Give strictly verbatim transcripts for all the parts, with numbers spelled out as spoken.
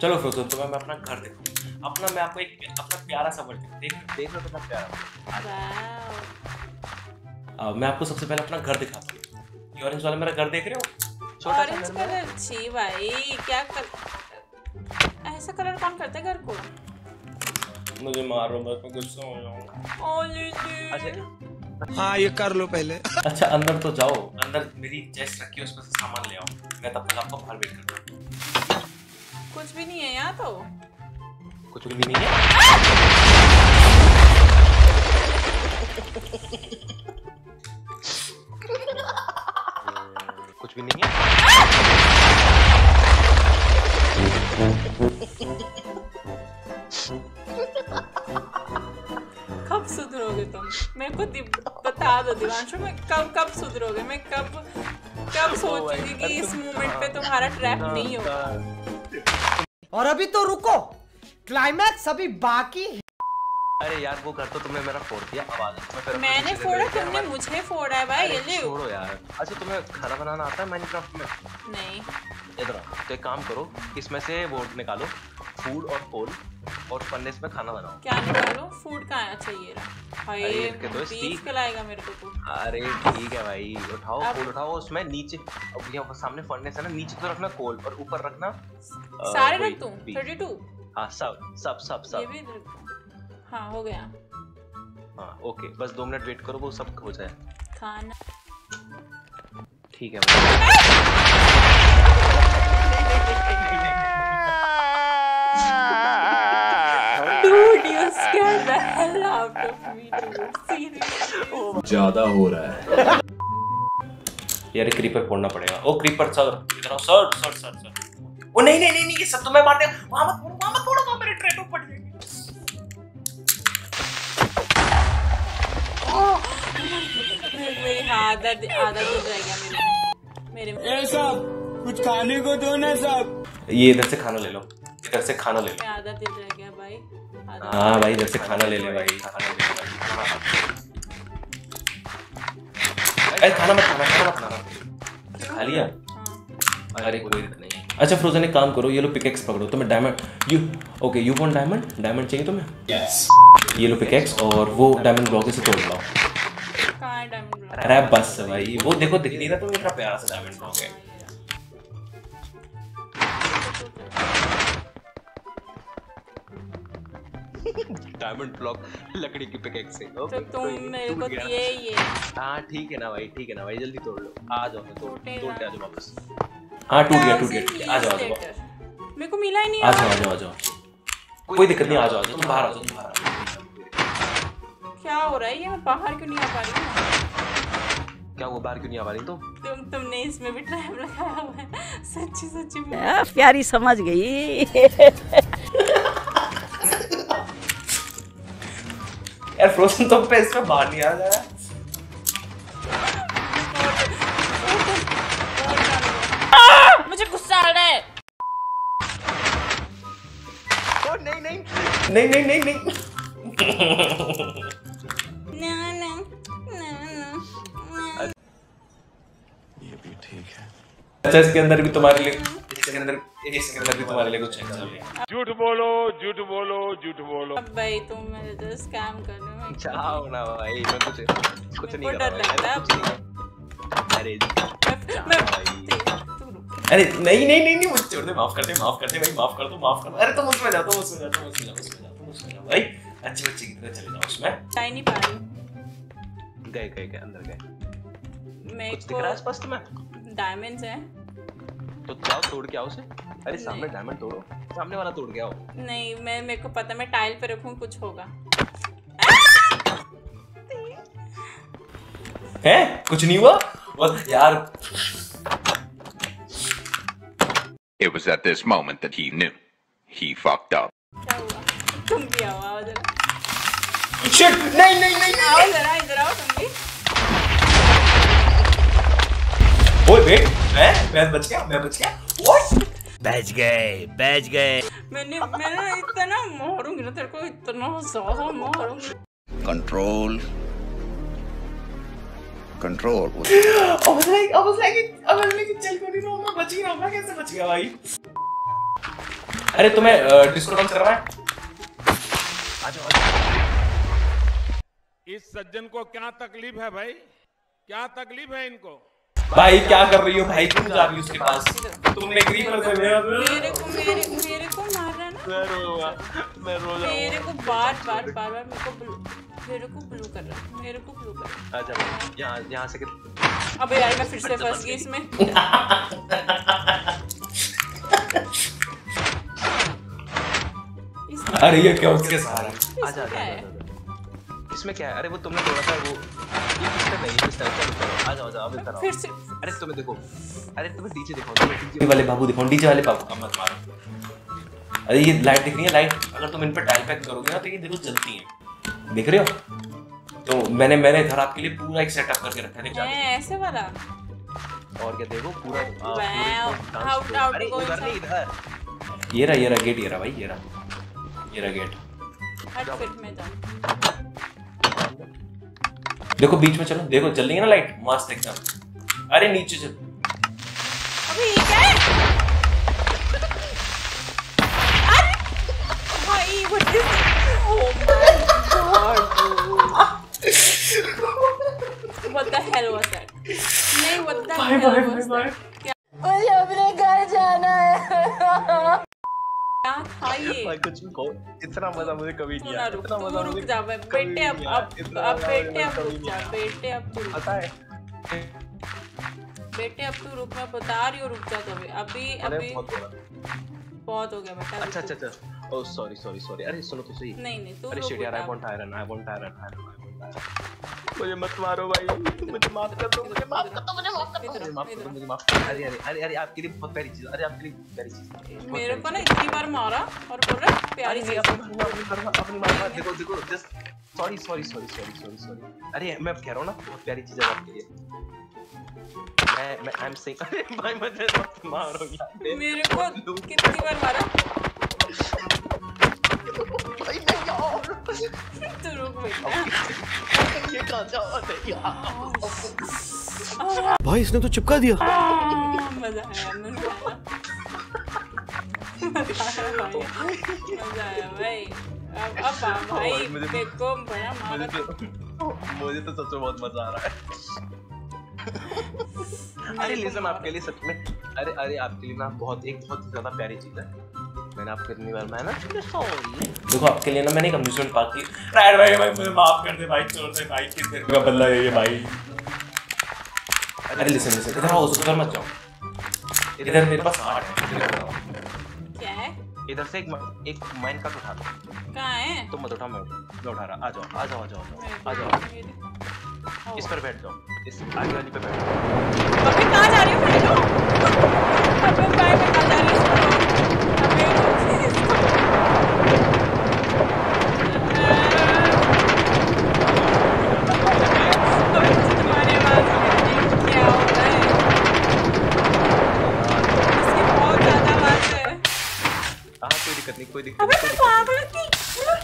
चलो फ्रोजन तुम्हें मैं अपना घर दिखाऊं। अपना मैं आपको एक अपना प्यारा सा वर्ल्ड देख देख लो कितना प्यारा। वाओ। मैं आपको सबसे पहले अपना घर दिखाता हूँ। ये ऑरेंज वाला मेरा घर देख रहे हो? ऑरेंज कलर छी भाई, क्या कर ऐसा कलर कौन करता है घर को? मुझे मारो बस, मैं गुस्सा हो जाऊंगा। अच्छा हाँ ये कर लो पहले। अच्छा अंदर तो जाओ, अंदर मेरी चेस्ट रखी है उसमें से सामान ले आओ, मैं तब तक आपको बाहर वेट करता हूँ। कुछ भी नहीं है यहाँ तो। कुछ भी नहीं है? कुछ भी नहीं है? कब सुधरोगे तुम? मेरे को बता दो दिवांशु, मैं कब कब सुधरोगे? मैं कब कब सोचूंगी कि इस मोमेंट पे तुम्हारा ट्रैप नहीं होगा। और अभी तो रुको, क्लाइमैक्स अभी बाकी है। अरे यार वो घर तो तुमने मेरा फोड़ दिया, आवाज मैं मैंने फोड़ा, तुमने मुझे फोड़ा है भाई। ये ले छोड़ो यार। अच्छा तुम्हें खाना बनाना आता है माइनक्राफ्ट में? नहीं। इधर आओ, तो एक काम करो, इसमें से वो निकालो फूड और कोल और फर्नेस में खाना बनाओ। क्या निकालो? फूड कहाँ है? अच्छा ये रहा भाई, बीफ खिलाएगा मेरे को तू। अरे ठीक है भाई, उठाओ फूड उठाओ, उसमें नीचे अब यहाँ सामने फर्नेस है ना, नीचे तो रखना कोल और ऊपर रखना सारे रख दूं थर्टी टू। हाँ सब सब सब सब ये भी हाँ हो गया। हाँ ओके, बस दो मिनट वेट करो, वो सब हो जाए खाना। ठीक है Dude, you scared the hell out of me, dude. Seriously. ज्यादा हो रहा है यार। क्रीपर फोड़ना पड़ेगा। ओ क्रीपर सर इधर आओ, sir sir sir sir. Oh नहीं नहीं नहीं नहीं, ये सब तो मैं मारने वहां मत फोड़ो, वहां मत फोड़ो, वहां मेरे ट्रेटो पड़ जाएंगे। मेरी आदत आदत हो जाएगा मेरे मेरे ए सब कुछ खाने को दो ना सब। ये इधर से खाना ले लो, इधर से खाना ले लो। आदत हो जाएगा भाई। हाँ भाई इधर से खाना ले ले भाई, खाना ले ले भाई। अरे खाना मत खाना, खाना मत खाना। खा लिया? अरे कोई दिक्कत नहीं। अच्छा फ्रोजन एक काम करो, ये लो पिकेक्स पकड़ो, तुम्हें diamond you okay you want diamond diamond चाहिए तुम्हें? यस। ये लो पिकेक्स और वो डायमंड ब्लॉक से तोड़ लाओ। कहाँ है डायमंड ब्लॉक? अरे बस भाई, वो देखो दिख नहीं रहा तुम्हें इतना प्यारा सा डायमंड ब्लॉक है। डायमंड ब्लॉक लकड़ी की पिकेक्स से। तो तुम मेरे को दिए ये। हाँ ठीक है ना भाई, ठीक है ना भाई, जल्दी तोड़ लो। आ जाओ, तोड़ तोड़ के आ जाओ वापस। हाँ टूट गया टूट गया, आ जाओ आ जाओ। मेरे को मिला ही नहीं। आ जाओ आ जाओ आ जाओ, कोई दिक्कत नहीं, आ जाओ आ जाओ, तुम बाहर आ जाओ, तुम बाहर आ जाओ। क्या हो रहा है ये? मैं बाहर क्यों नहीं आ पा रही हूँ? क्या वो बाहर क्यों नहीं आ पा रही तुम? तुम तुमने इसमें भी ट्रैप लगाया हुआ है। सच्ची सच्ची प्यारी समझ गई। यार फ्रोजन तुम पे इसमें बाहर नहीं आ रहा है। मुझे गुस्सा आ रहा है। ओ नहीं नहीं नहीं नहीं नहीं नहीं। ना ना ना ना। ये भी ठीक है। अच्छा इसके अंदर भी तुम्हारे लिए, इसके अंदर इसके अंदर भी तुम्हारे लिए कुछ है। झूठ बोलो झूठ बोलो झूठ बोलो। अब भाई तुम मेरे तो स्कैम कर रहे हो। जाओ ना भाई, मैं कुछ कुछ नहीं कर रहा हूं। अरे मैं अरे नहीं नहीं नहीं नहीं, मुझे छोड़ दे, माफ कर दे, माफ कर दे भाई, माफ कर दो, माफ कर दो। अरे तुम उसमें जाओ, तुम उसमें जाओ, तुम उसमें जाओ, उसमें जाओ, तुम उसमें जाओ भाई, अच्छी बच्ची की तरह चले जाओ उसमें। जा नहीं पा रही। गए गए गए अंदर गए। मेरे कुछ दिख रहा है स्पष्ट में? डायमंड्स हैं तो जाओ तोड़ के आओ उसे। अरे सामने डायमंड तोड़ो, सामने वाला तोड़ के आओ। नहीं मैं मेरे को पता, मैं टाइल पे रखूं कुछ होगा। हैं? कुछ नहीं हुआ? और यार It was at this moment that he knew he fucked up. क्या हुआ? तुम भी आओ, आओ जरा। Shit! नहीं नहीं नहीं आओ जरा, इधर आओ तुम भी। ओए वेट, मैं मैं बच गया, मैं बच गया। What? बच गए बच गए। मैंने मैंने इतना मारूंगी ना तेरे को, इतना ज्यादा मारूंगी। Control. Control. I was like, I was like, I was like, चल कोई नहीं, मैं बच गया, मैं कैसे बच गया भाई? अरे तुम्हें डिस्को डांस करवाएं? इस सज्जन को क्या तकलीफ है भाई? क्या तकलीफ है इनको? भाई क्या कर रही हो भाई? तुम जा रही हो उसके पास, तुमने एग्री कर दिया। मेरे को मेरे मेरे को मार रहा है ना। मैं रोऊंगा, मैं रो जाऊंगा। मेरे को बार बार बार बार मेरे को ब्लू मेरे को ब्लू कर रहा है, मेरे को ब्लू कर रहा है। आजा यहाँ यहाँ से। अबे यार मैं फिर से फंस गई इसमें। अरे ये क्या उसके सारा? आजा आजा इसमें क्या है? अरे वो तुमने थोड़ा सा वो ये पिस्टल नहीं, पिस्टल चलो चलो आ जाओ जाओ अब इधर आओ। फिर से अरे तुम्हें देखो, अरे तुम्हें डीजे दिखाओ, तुम्हें डीजे वाले बाबू दिखाओ, डीजे वाले बाबू का मत मारो। अरे ये लाइट दिख रही है, लाइट अगर तुम इन पर टाइल पैक करोगे ना तो ये देखो जलती है, देख रहे हो? तो मैंने मैंने इधर आपके लिए पूरा एक सेटअप करके रखा है, देख है ऐसे वाला। और क्या देखो पूरा आउट आउट अरे उधर नहीं इधर। ये रहा ये रहा गेट, ये रहा भाई, ये रहा ये रहा गेट। हट फिर मैं जाऊं। देखो बीच में चलो, देखो चल रही है ना लाइट मस्त एकदम। अरे नीचे चल। अबे ये क्या है? अरे भाई what is oh my god what the hell was that? नहीं what the hell was that? मुझे अपने घर जाना है। क्या था ये? भाई कुछ भी कहो, इतना मजा मुझे कभी नहीं आया। इतना मजा रुक जा बेटे, अब अब अब बेटे अब रुक जा बेटे, अब तू रुक। पता है बेटे अब तू रुक, मैं बता रही हूँ रुक जा। तो अभी अभी बहुत हो गया बेटा। अच्छा अच्छा अच्छा ओह सॉरी सॉरी सॉरी। अरे सुनो तो सही। नहीं नहीं तू अरे रुक शिट यार, आई बेटा। Want iron, I want iron, I want मुझे मत मारो भाई, मुझे माफ कर दो, मुझे माफ कर दो, मुझे माफ कर दो, मुझे माफ कर दो, मुझे माफ कर दो। अरे अरे अरे अरे आपके लिए बहुत प्यारी चीज, अरे आपके लिए प्यारी चीज। मेरे को ना इतनी बार मारा और बोल रहा प्यारी चीज। अपनी अपनी मार देखो देखो just sorry sorry sorry sorry sorry sorry. अरे मैं कह रहा हूँ ना बहुत प्यारी चीज है आपके लिए। मैं मैं आई एम सेइंग अरे भाई मुझे मत मारो यार। मेरे को कितनी बार मारा? भाई नहीं यार तू रुक बेटा। ये कहां जा रहा है यार? भाई इसने तो चिपका दिया। मजा आया मजा आया मजा आया भाई। अब अब भाई मेरे को बड़ा मारा। मुझे तो सच में बहुत मजा आ रहा है। अरे लिसन आपके लिए सच में, अरे अरे आपके लिए ना बहुत एक बहुत ज्यादा प्यारी चीज है। मैंने आपको इतनी बार मैं ना सॉरी देखो आपके लिए ना मैंने एक अम्यूजमेंट पार्क की। राइट भाई भाई मुझे माफ कर दे भाई, छोड़ दे भाई, किस तेरे का बदला है ये भाई। अरे लिसन लिसन इधर आओ, उधर मत जाओ, इधर मेरे पास आठ है। क्या है? इधर से एक एक माइन का उठा दो। कहाँ है? तुम मत उठाओ, मैं मैं उठा रहा। आ जाओ आ जाओ आ जाओ आ जाओ। इस पर बैठ जाओ, इस आगे वाली पे बैठ जाओ। अबे कहाँ जा रही हो? बैठ जाओ। अबे भाई मैं कहाँ जा रही हूँ? अबे अबे मुझे तुम्हारी आवाज क्या हो रहा है? इसकी बहुत ज्यादा आवाज है। हाँ कोई दिक्कत नहीं, कोई दिक्कत अबे नहीं। तू पागल है कि?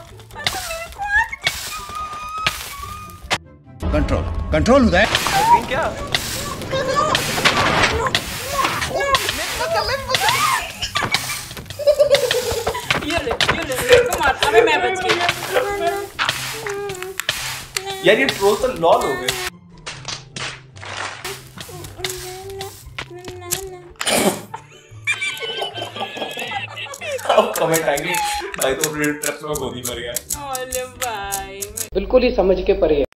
कंट्रोल कंट्रोल उदय। स्क्रीन क्या? ये ले ये ले इसको मार। अबे मैं बच गई। यार ये ट्रोल तो लॉल हो गए। अब कमेंट आएंगे भाई तो ट्रैप्स में गोदी मर गया। ओले भाई बिल्कुल ही समझ के परे है।